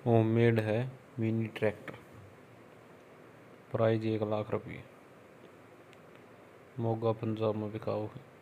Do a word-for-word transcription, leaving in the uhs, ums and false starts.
Homemade है mini tractor. Price एक लाख रुपये। मोगा पंजाब में बिकाऊ है।